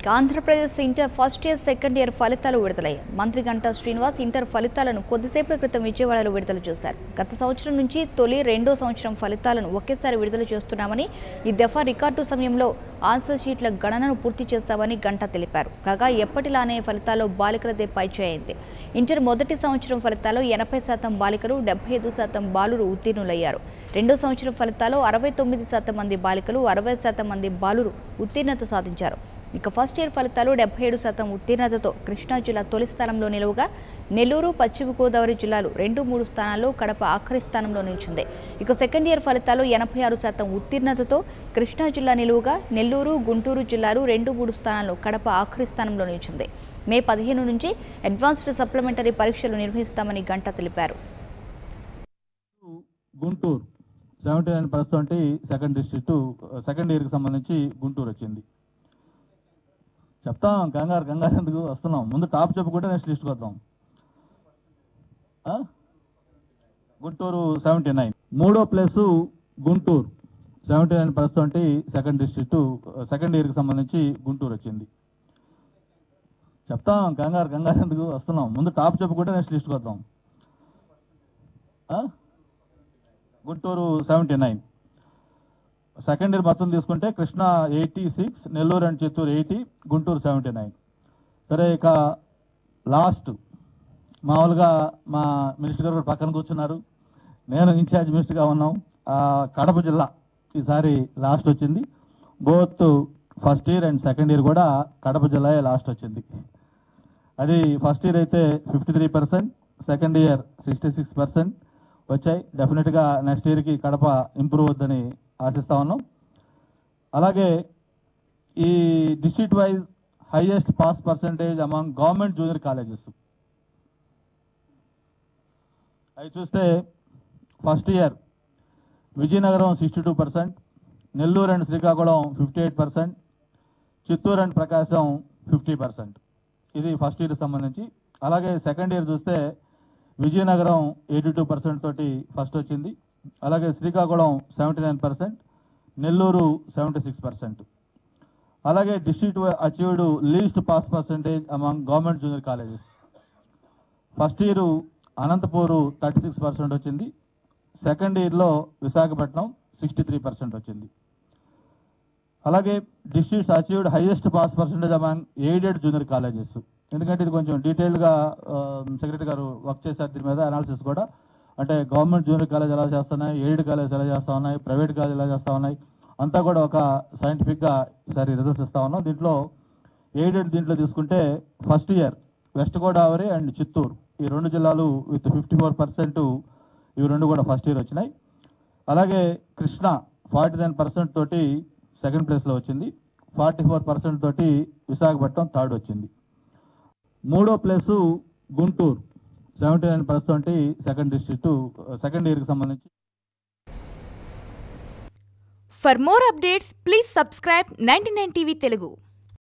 Andhra Pradesh inter first year second year ఫలితాలు విడుదలయ్యాయి. మంత్రి గంటా శ్రీనివాస్ ఇంటర్ ఫలితాలను కొద్దిసేపటి క్రితం విజయవాడలో విడుదల చేశారు. గత సంవత్సరం నుంచి తొలి రెండో సంవత్సరం ఫలితాలను ఒకేసారి విడుదల చేస్తున్నామని, ఈ దఫా రికార్డు సమయంలో ఆన్సర్ షీట్ల గణనను పూర్తి చేస్తామని గంటా తెలిపారు. కాగా ఎప్పటిలానే ఫలితాల్లో బాలికలదే పైచేయింది. ఇంటర్ మొదటి సంవత్సరం ఫలితాల్లో 80% బాలికలు, 75% బాలురు ఉత్తీర్ణులయ్యారు. రెండో సంవత్సరం ఫలితాల్లో 69% మంది బాలికలు, 60% మంది బాలురు ఉత్తీర్ణత సాధించారు. ఇక ఫస్ట్ ఇయర్ ఫలితాలు 77% ఉత్తీర్ణతతో కృష్ణా జిల్లా తొలి స్థానంలో నిలువగా, నెల్లూరు, పశ్చిమ గోదావరి జిల్లాలు 2-3 స్థానాల్లో, కడప ఆఖరి స్థానంలో నిలిచింది. ఇక సెకండ్ ఇయర్ ఫలితాలు 86% ఉత్తీర్ణతతో కృష్ణా జిల్లా నిలువగా, నెల్లూరు, గుంటూరు జిల్లాలు 2-3 స్థానాల్లో, కడప ఆఖరి స్థానంలో నిలిచింది. మే 15 నుంచి అడ్వాన్స్డ్ సప్లిమెంటరీ పరీక్షలు నిర్వహిస్తామని గంటా తెలిపారు. గుంటూరు 79% సెకండ్ డిస్ట్రిక్ట్ సెకండ్ ఇయర్కి సంబంధించి గుంటూరు వచ్చింది. చెప్తాం, కంగారు ఎందుకు వస్తున్నాం, ముందు టాప్ చెప్పుకుంటే నెక్స్ట్ లిస్ట్కి వద్దాం. గుంటూరు 79. మూడో place Guntur 79% second district second ఇయర్కి సంబంధించి గుంటూరు వచ్చింది. చెప్తాం, కంగారు ఎందుకు వస్తున్నాం, ముందు టాప్ చెప్పుకుంటే నెక్స్ట్ లిస్ట్కి వద్దాం. గుంటూరు 79. సెకండ్ ఇయర్ మొత్తం తీసుకుంటే కృష్ణా 86, నెల్లూరు అండ్ చిత్తూరు 80, గుంటూరు 79. సరే, ఇక లాస్ట్ మామూలుగా మా మినిస్టర్ గారు పక్కన కూర్చున్నారు, నేను ఇన్ఛార్జ్ మినిస్టర్గా ఉన్నాం. కడప జిల్లా ఈసారి లాస్ట్ వచ్చింది. Both first year and second year కూడా కడప జిల్లా లాస్ట్ వచ్చింది. అది ఫస్ట్ ఇయర్ అయితే 53%, సెకండ్ ఇయర్ 66% వచ్చాయి. డెఫినెట్గా నెక్స్ట్ ఇయర్కి కడప ఇంప్రూవ్ అవుద్దని ఆశిస్తా ఉన్నాం. అలాగే ఈ district wise highest pass percentage among government junior colleges అవి చూస్తే first year Vizianagaram 62%, Nellore and Srikakulam 58%, Chittoor and Prakasam 50%. ఇది ఫస్ట్ ఇయర్కి సంబంధించి. అలాగే సెకండ్ ఇయర్ చూస్తే విజయనగరం 82% తోటి ఫస్ట్ వచ్చింది. అలాగే శ్రీకాకుళం 79%, నెల్లూరు 76%. అలాగే district achieved least pass percentage among government junior colleges first year Anantapur 36% వచ్చింది. సెకండ్ ఇయర్లో విశాఖపట్నం 63% వచ్చింది. అలాగే districts achieved highest pass percentage among aided junior colleges, ఎందుకంటే ఇది కొంచెం డీటెయిల్గా సెక్రటరీ గారు వర్క్ చేశారు దీని మీద అనాలిసిస్ కూడా. అంటే గవర్నమెంట్ జూనియర్ కాలేజ్ ఎలా చేస్తున్నాయి, ఎయిడెడ్ కాలేజ్ ఎలా చేస్తూ ఉన్నాయి, ప్రైవేట్ కాలేజ్ ఎలా చేస్తూ ఉన్నాయి, అంతా కూడా ఒక సైంటిఫిక్గా ఈసారి రిజల్ట్స్ ఇస్తా ఉన్నాం. దీంట్లో ఎయిడెడ్ దీంట్లో తీసుకుంటే first year west Godavari and Chittoor ఈ రెండు జిల్లాలు విత్ 54%, ఇవి రెండు కూడా ఫస్ట్ ఇయర్ వచ్చినాయి. అలాగే కృష్ణా 49% తోటి సెకండ్ ప్లేస్లో వచ్చింది. 44% తోటి విశాఖపట్నం థర్డ్ వచ్చింది. మూడో place Guntur 79% second district second ఇయర్కి సంబంధించి. For more updates, please subscribe 99 TV Telugu.